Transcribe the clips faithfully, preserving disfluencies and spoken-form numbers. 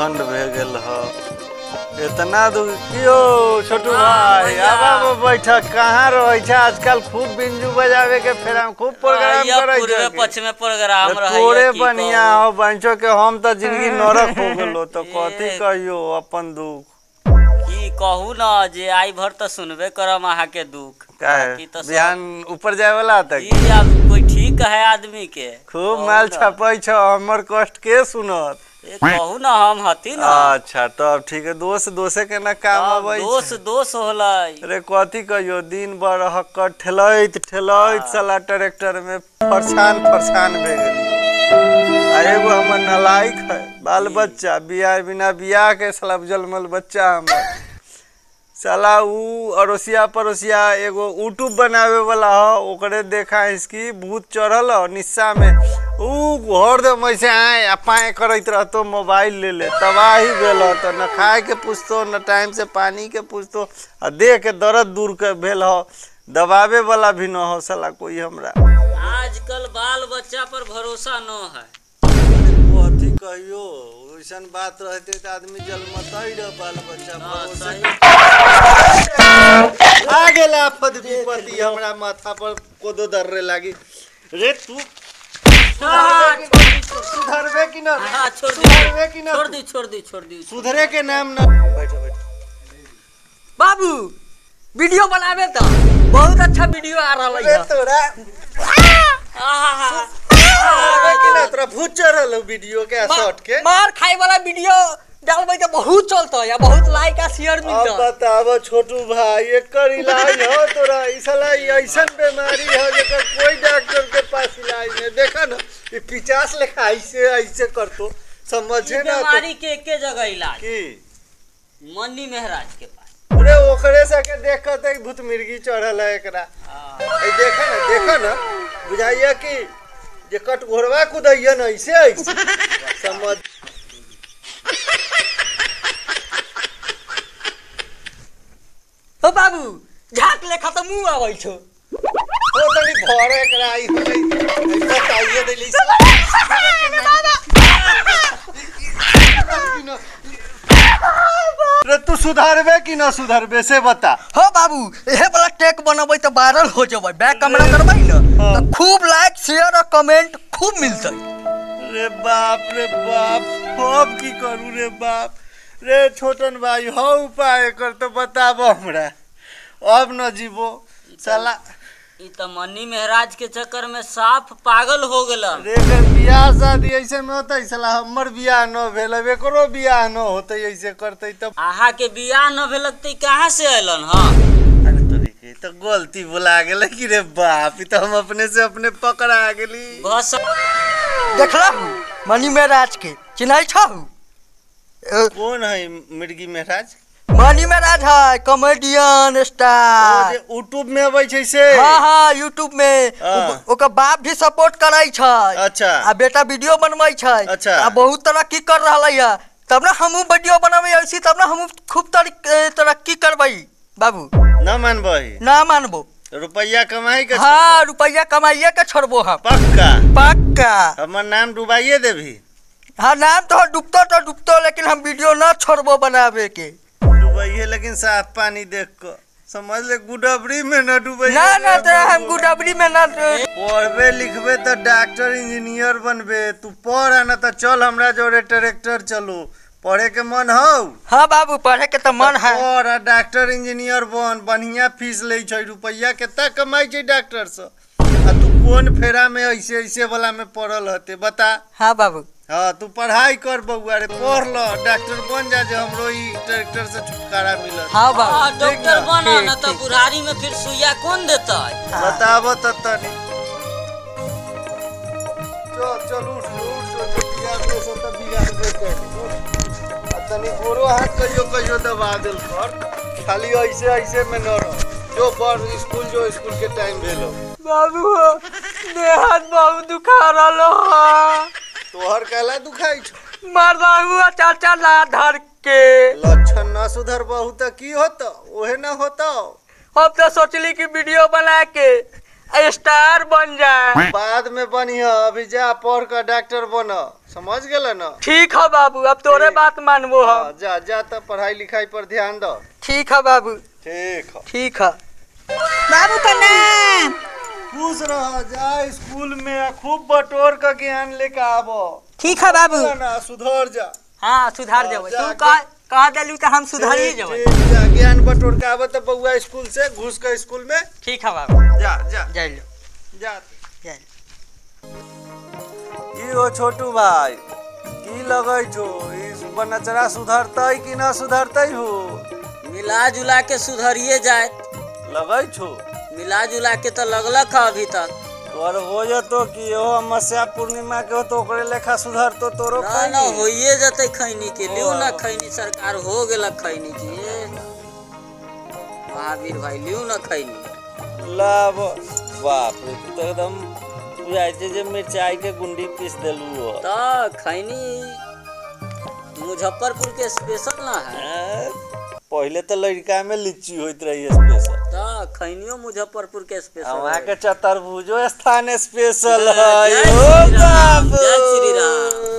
ठंड भे गेल ह इतना दुख कियो छोटू भाई आबा बैठा कहाँ रहे छ आजकल खूब बिंजू बजावे के फेर हम खूब प्रोग्राम करे छ पूरे पछ में प्रोग्राम रहे तोरे बढ़िया हो बंचो के हम त जिंदगी नरक हो गेलो तो कथि कहियो अपन दुख की कहू ना जे आई भर त सुनबे करम आहा के दुख काहे बिहान ऊपर जाए वाला त ई अब कोई ठीक है आदमी के खूब माल छपै छ हमर कष्ट के सुनत कहू ना हम हती ना अच्छा तब ठीक है दोस्त दोसे के ना काम आबै दोस्त दोस्त होलै अरे कथि कहियो दिन भर हक्कर ठेलैत ठेलैत साला ट्रैक्टर में फरसान फरसान भे गेलियो आ एगो हमर नालायक है बाल बच्चा बियाह बिना बियाह के साला जलमल बच्चा हमर साला ऊ अरोसिया परोसिया एगो यूट्यूब बनावे वाला ह ओकरे देखा इसकी भूत चढ़ल निस्सा में ऊ घर दे में से आए अपाए करत रहतो मोबाइल ले ले तबाही भेल तो न खाए के पूछतो न टाइम से पानी के पूछतो आ देह के दर्द दूर के भेल हो दबावे वाला भी न हो साला कोई हमरा आजकल बाल बच्चा पर भरोसा न है कथि कहियो ओइसन बात रहते त आदमी जलमतै रे बाल बच्चा आ गेला फद विपत्ति हमरा माथा पर कोदो दर्रे लागी रे तू सुधरबे कि ना हां छोड़ दी सुधरबे कि ना छोड़ दी छोड़ दी छोड़ दी सुधरे के नाम ना बैठो बैठो बाबू वीडियो बनावे त बहुत अच्छा वीडियो आ रहल है तोरा कि ना तोरा भूत चढ़ल वीडियो के शॉट के मार खाए वाला वीडियो डालबै त बहुत चलता है बहुत लाइक आ शेयर मिलता अब बताव छोटू भाई एकर इलाज हो तोरा ई साला ऐसन बीमारी है जेकर कोई डॉक्टर के पास इलाज नहीं देखा ना ई पचास लेखा ऐसे ऐसे करतो समझे ना बीमारी के एके जगह इलाज की मन्नी महाराज के पास अरे ओकरे से के देखत है भूत मिर्गी चढ़ल है एकरा ए देखा ना देखा ना बुझाइया कि जे कट घोरवा कुदैया न ऐसे ऐसे समझ ओ बाबू झाक लेखा त मुंह आबै छो ओ तनी भरे कराई होई ऐसा चाहिए देली रे तू सुधारबे कि ना सुधारबे से बता हो बाबू एहे वाला टेक बनबै त वायरल हो जबै बैक कैमरा करबै न त खूब लाइक शेयर और कमेंट खूब मिलतै रे बाप रे बाप अब की करू रे बाप रे छोटन भाई हो उपाय कर तो बताबो हमरा अब न जीवो साला ई त मन्नी महाराज के चक्कर में साफ पागल हो गेला रे कर बियाह शादी ऐसे में होतै साला हमर बियाह न भेल एकरो बियाह न होतै ऐसे करतै तब आहा के बियाह न भेलक त कहां से आइलन हां अरे तोरी के तो गलती बुला गेल कि रे बाप ई तो हम अपने से अपने पकड़ा गेली बस देखला मन्नी महाराज के चिन्है छहु कौन है मिर्गी महाराज मनी महाराज है कॉमेडियन स्टार यूट्यूब में आबै छै से हां हां यूट्यूब में ओकर बाप भी सपोर्ट करै छै अच्छा आ बेटा वीडियो बनबै छै अच्छा आ बहुत तरक्की कर रहलै है तब ना हमहु वीडियो बनाबै ऐसी तब ना हमहु खूब तरक्की करबै बाबू ना मानबै ना मानबो रुपया कमाई के हां रुपया कमाइए के छोड़बो हम पक्का पक्का हमर नाम डुबाइए देभी हां नाम तो डूबतो तो डूबतो लेकिन हम वीडियो ना छोड़बो बनावे के डुबाइए लेकिन साफ पानी देख के समझ ले गुडबरी में ना डुबाइए ना ना तो हम गुडबरी में ना पढ़बे लिखबे तो डॉक्टर इंजीनियर बनबे तू पढ़ ना तो चल हमरा जोरे ट्रैक्टर चलो पढ़े के मन हो हां बाबू पढ़े के तो मन है और डॉक्टर इंजीनियर बन बढ़िया फीस ले छै रुपया केतना कमाई छै डॉक्टर से आ तू कौन फेरा में ऐसे ऐसे वाला में पढ़ल हते बता हां बाबू हां तू पढ़ाई कर बउआ रे पढ़ ल डॉक्टर बन जा जे हमरो ई ट्रैक्टर से छुटकारा मिलत हां बाबू डॉक्टर बनो न त बुढ़ारी में फिर सुइया कौन देतै बताबो त तनी चल चल उठ उठ जो बियाह में से त बिगाड़ दे के तनी गोरो हाथ कहियो कहियो दबा देल कर खाली ऐसे ऐसे में न रह जो पर स्कूल जो स्कूल के टाइम भेलो बाबू देह हाथ बहुत दुखा रहलो तोहर काला दुखाई छ मरदा हुआ चाचा ला धर के लक्षण न सुधर बहुत की होता ओहे न होता हम तो सोचली कि वीडियो बना के स्टार बन जाए। बाद में बनिया, अभी जा पढ़ कर डॉक्टर बन, समझ गेल ना? ठीक है बाबू, अब तोरे बात मानबो हम। हाँ, जा जा तो पढ़ाई लिखाई पर ध्यान दो। ठीक है बाबू। ठीक है ठीक है बाबू का नाम। खुश रह, जा स्कूल में खूब बटोर का ज्ञान लेके आबो। ठीक है बाबू। ना सुधर जा। हाँ सुधार जाओ, जा, तू कह कह देलू तो हम सुधार ही ठीक, जाओ। ठीक, जा ज्ञान बटोर के आबो तो बउआ स्कूल से घुस के स्कूल में। ठीक है बाबू, जा जा जाइए जा। जाइए। की हो छोटू भाई, की लगै छो इस बनचरा सुधरतै कि ना समझतै हो? मिला जुला के सुधरिए जाए। लगै छो मिला जुला के तो लगलक है अभी तक। तोर हो जतो कि हो अमावस्या पूर्णिमा के हो तो ओकरे लेखा सुधर तो तोरो ना खैनी। ना होइए जते खैनी के लियो ना, ओ। खैनी सरकार हो गेलक खैनी के। महावीर भाई लियो ना खैनी। लाभ बाप रे, तू तो एकदम बुझाइ छै जे मिरचाई के गुंडी पीस देलू हो। तो खैनी मुजफ्फरपुर के स्पेशल ना है। पहले तो लड़का में लीची होइत रही स्पेशल, तो खैनियो मुजफ्फरपुर के स्पेशल वहाँ है। के चतुर्भुजो स्थान स्पेशल जय है। श्री ओ राम, बाप जय श्री राम।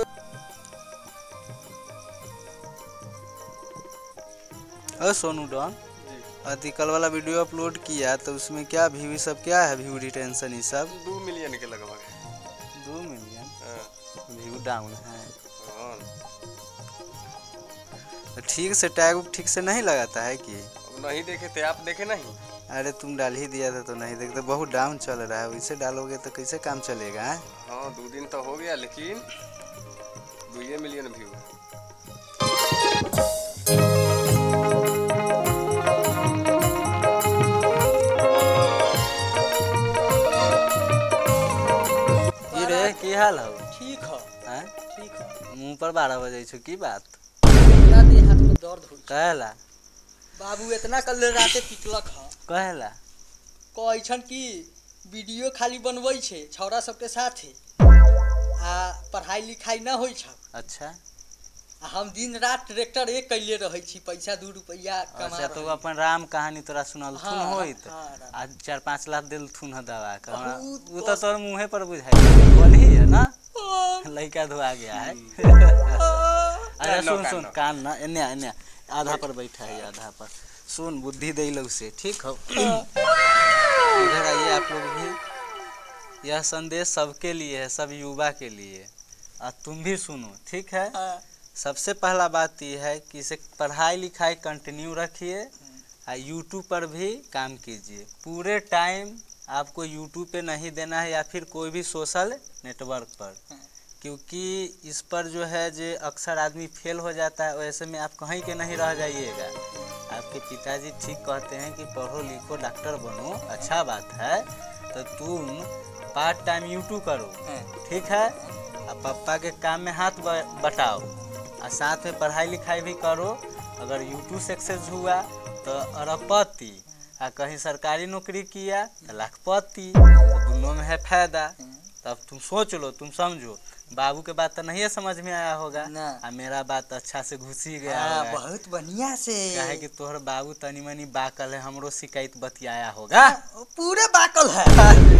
अरे सोनू डॉन, अति कल वाला वीडियो अपलोड किया तो उसमें क्या व्यू सब क्या है, व्यू रिटेंशन ये सब? दो मिलियन के लगभग है। दो मिलियन व्यू डाउन है। तो ठीक से टैग ठीक से नहीं लगाता है कि? नहीं देखे थे आप, देखे नहीं? अरे तुम डाल ही दिया था तो नहीं देखते, बहुत डाउन चल रहा है, वैसे डालोगे तो कैसे काम चलेगा है? हाँ दो दिन तो हो गया, लेकिन दो मिलियन व्यू। की रे, की हाल हो? ठीक है हैं? ठीक है। मुंह पर बारह बजे छो की बात? मेरा देह हाथ में दर्द हो। कहला बाबू इतना कल राते पिटलक है। कहला कहै छन कि वीडियो खाली बनबै छै छौरा सबके साथे, आ पढ़ाई लिखाई ना होइ छ। अच्छा आ हम दिन रात ट्रैक्टर एक कैले रहै छी, पैसा दू रुपया कमा अच्छा, तो रहै। अपन राम कहानी तोरा सुनल थुन हाँ, होइत हाँ, राम। आज चार पाँच लाख दिल थुन ह दवा का बहुत वो तो तोर मुंहे पर बुझाई बोली है ना, लड़का धोआ गया है। अच्छा सुन सुन, कान ना एने एने आधा पर बैठा है, आधा पर सुन, बुद्धि दे लो से, ठीक हो? इधर आइए आप लोग भी, यह संदेश सबके लिए है, सब युवा के लिए, और तुम भी सुनो, ठीक है? सबसे पहला बात यह है कि इसे पढ़ाई लिखाई कंटिन्यू रखिए, और यूट्यूब पर भी काम कीजिए। पूरे टाइम आपको यूट्यूब पे नहीं देना है या फिर कोई भी सोशल नेटवर्क पर, क्योंकि इस पर जो है जो अक्सर आदमी फेल हो जाता है, वैसे में आप कहीं के नहीं रह जाइएगा। आपके पिताजी ठीक कहते हैं कि पढ़ो लिखो डॉक्टर बनो, अच्छा बात है, तो तुम पार्ट टाइम यूट्यूब करो, ठीक है? और पापा के काम में हाथ बटाओ, और साथ में पढ़ाई लिखाई भी करो। अगर यूट्यूब सक्सेस हुआ तो अरबपति, और कहीं सरकारी नौकरी किया तो लाखपति, तो दोनों में है फायदा। तब तुम सोच लो, तुम समझो। बाबू के बात तो नहीं समझ में आया होगा ना। और मेरा बात अच्छा से घुसी गया हाँ, होगा। बहुत बढ़िया से। काहे कि तोहर बाबू तनी मनी बाकल है, हमरो शिकायत बतियाया होगा। पूरे बाकल है।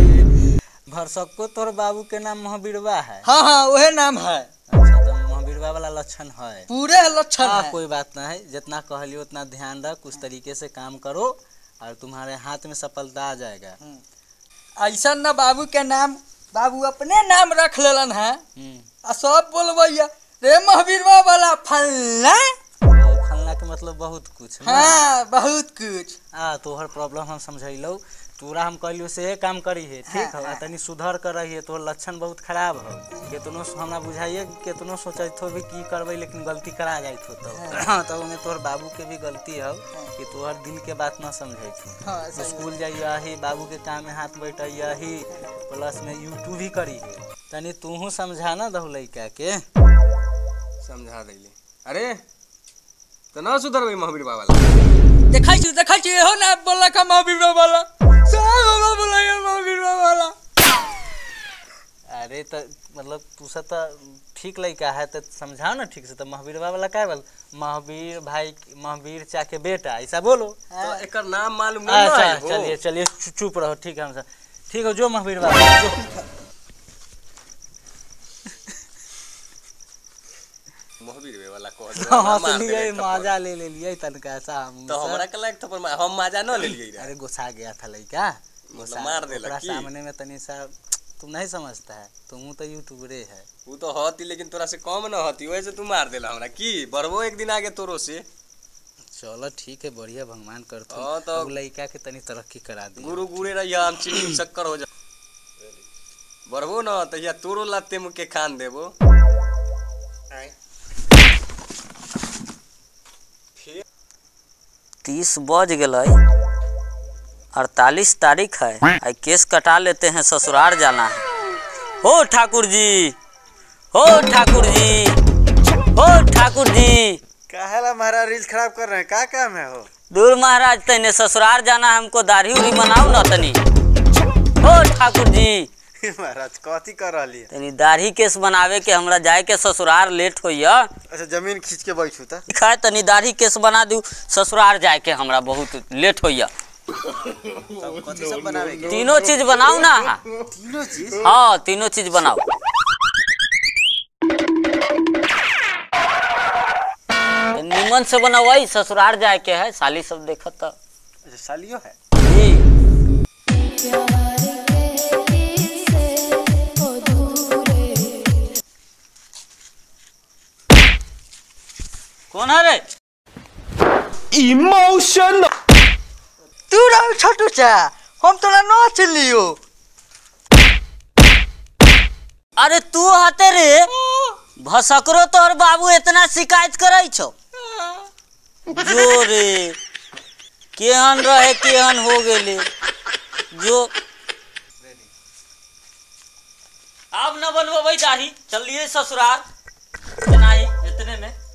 भरसको तोहर बाबू के नाम महावीरवा है। हाँ हाँ वही नाम है। अच्छा, तो महावीरवा वाला लक्षण है, पूरे लक्षण हाँ, है। कोई बात नहीं, जितना कहलियो उतना ध्यान रख, उस तरीके से काम करो और तुम्हारे हाथ में सफलता आ जाएगा। ऐसा ना बाबू के नाम बाबू अपने नाम रख लेलन है, हम्म, आ सब बोलबैया रे महावीरवा वाला फलना। तो फलना के मतलब बहुत कुछ ना? हाँ बहुत कुछ। आ तोहर प्रॉब्लम हम समझैलो, तोरा हम कहलियो से काम करी है, ठीक है? तनी सुधर कर रही है, तोहर लक्षण बहुत खराब हो। केतनो हमरा बुझाइए, केतनो सोचत हो भी की करबै, लेकिन गलती करा जाइत हो तो तो ओमे तोहर बाबू के भी गलती हो कि तोहर दिल के बात ना समझै छी। हाँ, सही स्कूल जाइया ही, बाबू के काम में हाथ बैठैया ही, प्लस में यूट्यूब भी करी है। तनी तूहू समझा ना दहु लइका के। समझा देली। अरे तो ना सुधर भाई महावीर वाला। देखै छी देखै छी हो ना बोला का महावीरवा वाला, सब हमरा बोला महावीरवा वाला। अरे तो मतलब तू सब तो ठीक लड़का है, तो समझाओ ना ठीक से। तो महावीरवा वाला क्या बोल, महावीर भाई, महावीर चा के बेटा, ऐसा बोलो। तो एकर नाम मालूम नहीं अच्छा है वो। चलिए चलिए चुप रहो, ठीक है? हम सब ठीक है जो महावीर बाबा जो। महावीर वाला को हंस लिए मजा ले ले लिए तनका सा हम तो हमरा के लायक थप्पड़ मार हम मजा न ले लिए अरे गुस्सा गया था लड़का मतलब मार देला ओकरा की सामने में तनी सा तुम नहीं समझता है तुम तो यूट्यूबरे है वो तो हती लेकिन तोरा से कम न हती वैसे तू मार देला हमरा की बरबो एक दिन आगे तोरो से चलो ठीक है बढ़िया भगवान करतो हाँ, तो अब लड़का के तनी तरक्की करा दी गुरु गुरे रहिया हम चीनी शक्कर हो जा बरबो न तहिया तोरो लाते मुके खान देबो तीस बज गए अड़तालीस तारीख है आई केस कटा लेते हैं ससुराल जाना है। हो ठाकुर जी हो ठाकुर जी हो ठाकुर जी काहेला महाराज रील्स खराब कर रहे हैं का काम है हो दूर महाराज तने ससुराल जाना है हमको दाढ़ी उड़ी बनाओ ना तनी हो ठाकुर जी महाराज कथी कर रही है तनी दाढ़ी केस बनावे के हमरा जाए के ससुराल लेट होइया अच्छा जमीन खींच के बैठू ता खाए तनी दाढ़ी केस बना दू ससुराल जाए के हमरा बहुत लेट होइया कथी सब बनावे के तीनों चीज बनाओ ना तीनों चीज हाँ तीनों चीज बनाओ निमन से बनवाई ससुराल जाए के है साली सब देखत अच्छा सालियो है जी कौन है रे इमोशन तू रहो छोटू चा हम तोरा ना चलियो अरे तू हते रे भसकरो तोहर बाबू इतना शिकायत करे छो जो रे केहन रहे केहन हो गेले जो अब न बनबो भाई दाढ़ी चलिए ससुराल इतना ही इतने में